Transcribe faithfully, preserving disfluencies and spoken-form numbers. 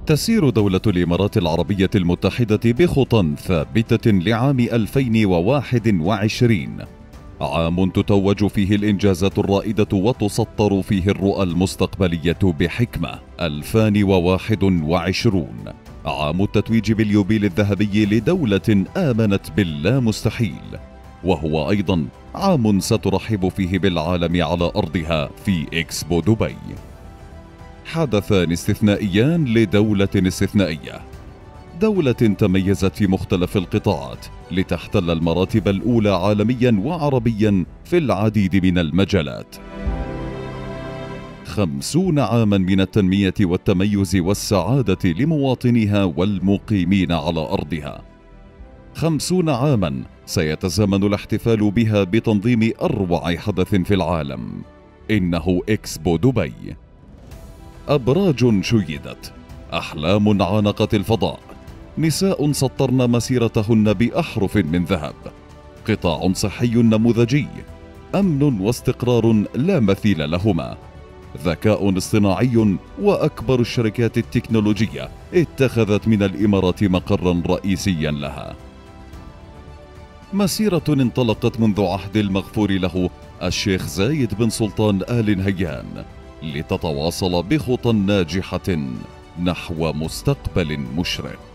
تسير دولة الإمارات العربية المتحدة بخطى ثابتة لعام ألفين وواحد وعشرين، عام تتوج فيه الإنجازات الرائدة وتسطر فيه الرؤى المستقبلية بحكمة. ألفين وواحد وعشرون عام التتويج باليوبيل الذهبي لدولة آمنت باللا مستحيل، وهو أيضا عام سترحب فيه بالعالم على أرضها في إكسبو دبي. حدثان استثنائيان لدولة استثنائية، دولة تميزت في مختلف القطاعات لتحتل المراتب الأولى عالميا وعربيا في العديد من المجالات. خمسون عاما من التنمية والتميز والسعادة لمواطنيها والمقيمين على أرضها. خمسون عاما سيتزامن الاحتفال بها بتنظيم أروع حدث في العالم، إنه إكسبو دبي. أبراج شيدت، أحلام عانقت الفضاء، نساء سطرن مسيرتهن بأحرف من ذهب، قطاع صحي نموذجي، أمن واستقرار لا مثيل لهما، ذكاء اصطناعي، وأكبر الشركات التكنولوجية اتخذت من الإمارات مقرا رئيسيا لها. مسيرة انطلقت منذ عهد المغفور له الشيخ زايد بن سلطان آل نهيان، لتتواصل بخطى ناجحة نحو مستقبل مشرق.